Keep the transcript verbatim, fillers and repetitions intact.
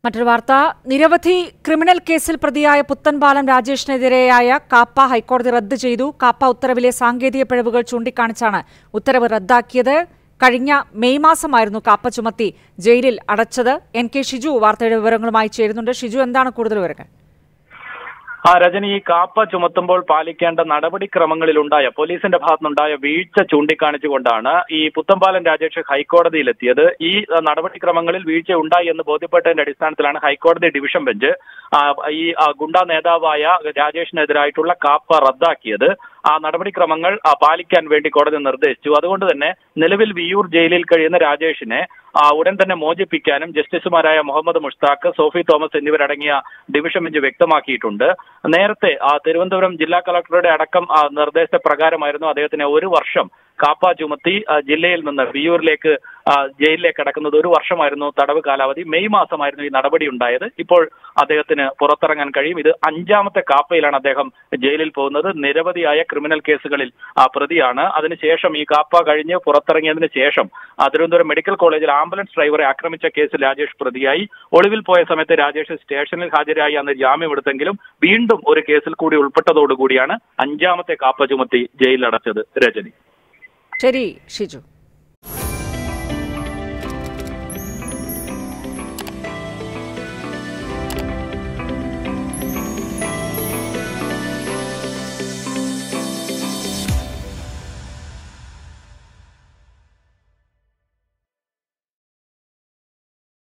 മറ്റൊരു വാർത്ത, നിരവധി ക്രിമിനൽ കേസിൽ പ്രതിയായ പുത്തൻപാലം രാജേഷിനെതിരെയായ കാപ്പ ഹൈക്കോടതി റദ്ദ് ചെയ്തു. കാപ്പ ഉത്തരവിലെ സാങ്കേതിക പിഴവുകൾ ചൂണ്ടിക്കാണിച്ചാണ് ഉത്തരവ് റദ്ദാക്കിയത്. കഴിഞ്ഞ മെയ് മാസമായിരുന്നു കാപ്പ ചുമത്തി ജയിലിൽ അടച്ചത്. എൻ കെ ഷിജു വാർത്തയുടെ വിവരങ്ങളുമായി ചേരുന്നുണ്ട്. ഷിജു, എന്താണ് കൂടുതൽ വിവരങ്ങൾ? ആ രജനി, ഈ കാപ്പ ചുമത്തുമ്പോൾ പാലിക്കേണ്ട നടപടിക്രമങ്ങളിലുണ്ടായ പോലീസിന്റെ ഭാഗത്തുനിന്നുണ്ടായ വീഴ്ച ചൂണ്ടിക്കാണിച്ചുകൊണ്ടാണ് ഈ പുത്തൻപാലം രാജേഷ് ഹൈക്കോടതിയിലെത്തിയത്. ഈ നടപടിക്രമങ്ങളിൽ വീഴ്ച ഉണ്ടായി എന്ന് ബോധ്യപ്പെട്ടതിന്റെ അടിസ്ഥാനത്തിലാണ് ഹൈക്കോടതി ഡിവിഷൻ ബെഞ്ച് ഈ ഗുണ്ടാ നേതാവായ രാജേഷിനെതിരായിട്ടുള്ള കാപ്പ റദ്ദാക്കിയത്. ആ നടപടിക്രമങ്ങൾ പാലിക്കാൻ വേണ്ടി കോടതി നിർദ്ദേശിച്ചു. അതുകൊണ്ട് തന്നെ നിലവിൽ വിയൂർ ജയിലിൽ കഴിയുന്ന രാജേഷിനെ ഉടൻ തന്നെ മോചിപ്പിക്കാനും ജസ്റ്റിസുമാരായ മുഹമ്മദ് മുഷ്താഖ്, സോഫി തോമസ് എന്നിവരടങ്ങിയ ഡിവിഷൻ ബെഞ്ച് വ്യക്തമാക്കിയിട്ടുണ്ട്. നേരത്തെ തിരുവനന്തപുരം ജില്ലാ കളക്ടറുടെ അടക്കം നിർദ്ദേശപ്രകാരമായിരുന്നു അദ്ദേഹത്തിന് ഒരു വർഷം കാപ്പ ചുമത്തി ജില്ലയിൽ നിന്ന് വിയൂരിലേക്ക് ജയിലിലേക്ക് അടക്കുന്നത്. ഒരു വർഷമായിരുന്നു തടവ് കാലാവധി. മെയ് മാസമായിരുന്നു ഈ നടപടി ഉണ്ടായത്. ഇപ്പോൾ അദ്ദേഹത്തിന് പുറത്തിറങ്ങാൻ കഴിയും. ഇത് അഞ്ചാമത്തെ കാപ്പയിലാണ് അദ്ദേഹം ജയിലിൽ പോകുന്നത്. നിരവധിയായ ക്രിമിനൽ കേസുകളിൽ പ്രതിയാണ്. അതിനുശേഷം ഈ കാപ്പ കഴിഞ്ഞ് പുറത്തിറങ്ങിയതിന് ശേഷം തിരുവനന്തപുരം മെഡിക്കൽ കോളേജിൽ ആംബുലൻസ് ഡ്രൈവറെ ആക്രമിച്ച കേസിൽ രാജേഷ് പ്രതിയായി. ഒളിവിൽ പോയ സമയത്ത് രാജേഷ് സ്റ്റേഷനിൽ ഹാജരായി അന്ന് ജാമ്യമെടുത്തെങ്കിലും വീണ്ടും ഒരു കേസിൽ കൂടി ഉൾപ്പെട്ടതോടുകൂടിയാണ് അഞ്ചാമത്തെ കാപ്പ ചുമത്തി ജയിലിലടച്ചത്. രജനി. ശരി ഷിജു.